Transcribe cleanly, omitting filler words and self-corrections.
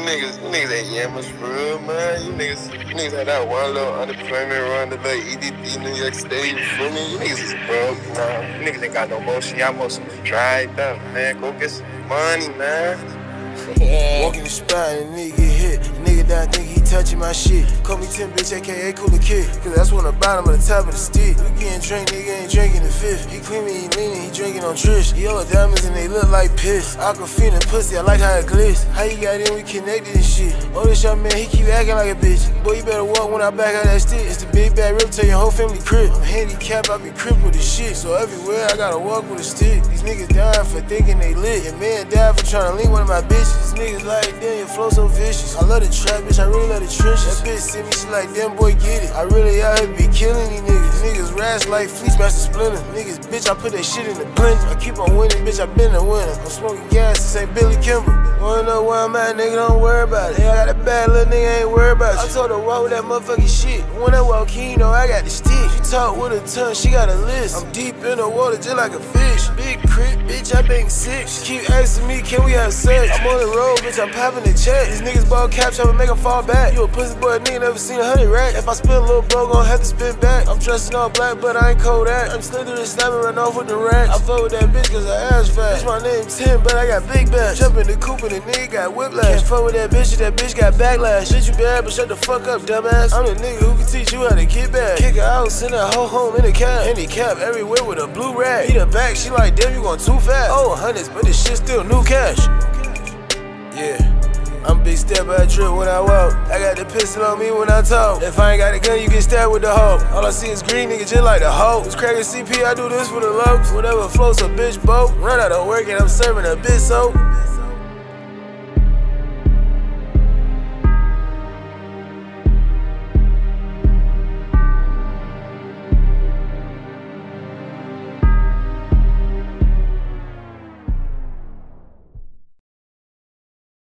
niggas ain't yammers for real, man. You niggas had that one little unemployment run to like EDD New York State, you feel me? You niggas is broke, nah. You niggas ain't got no motion, y'all mostly dried up, man. Go get some money, man. Walk in the spot and a nigga get hit. The nigga down think he touching my shit. Call me 10 bitch, aka cooler kid. Cause that's when the bottom of the top of the stick. We getting drink, nigga ain't drinking the fifth. He clean me, he leaning, he drinking on Trish. Yellow diamonds and they look like piss. Aquafina pussy, I like how it glitz. How you got in, we connected and shit. Oh, this young man, he keep acting like a bitch. Boy, you better walk when I back out that stick. It's the big bad rip, tell your whole family crib. I'm handicapped, I be crippled with this shit. So everywhere I gotta walk with a stick. These niggas dying for thinking they lit. Your man died for trying to link one of my bitches. These niggas like, damn, your flow so vicious. I love the trap, bitch, I really love the trenches. That bitch see me, she like, damn, boy, get it. I really out here be killing these niggas. Niggas rash like fleece master splinter. Niggas, bitch, I put that shit in the blender. I keep on winning, bitch, I been a winner. I'm smoking gas, this ain't Billy Kimber. Wanna know where I'm at, nigga, don't worry about it. Hey, I got a bad little nigga, ain't worried about you. I told her, walk with that motherfucking shit. When I walk in, you know I got the stick. She talk with her tongue, she got a list. I'm deep in the water just like a fish. Big crit, bitch, I bang 6. She keep asking me, can we have sex? I'm on the road, bitch, I'm popping the check. These niggas ball caps, I'ma make them fall back. You a pussy boy, nigga, never seen 100 racks. If I spin a little bro, gon' have to spin back. I'm dressing all black, but I ain't Kodak. I'm slithering, slamming, run off with the racks. I fuck with that bitch cause her ass fat. Bitch, my name 10, but I got big bags. Jump in the coupe and the nigga got whiplash. Can't fuck with that bitch got backlash. Bitch, you bad, but shut the fuck up, dumbass. I'm the nigga who can teach you how to get back. Kick her out, send her hoe home in a cab. Handicap everywhere with a blue rag. Eat her back, she like, damn, you going too fast. Oh, hundreds, but this shit still new cash. Yeah. I'm big step, I drip when I walk. I got the pistol on me when I talk. If I ain't got a gun, you get stabbed with the hoe. All I see is green, nigga, just like the hoe. It's cracking CP, I do this for the locs. Whatever floats a bitch boat. Run out of work and I'm serving a bitch soap.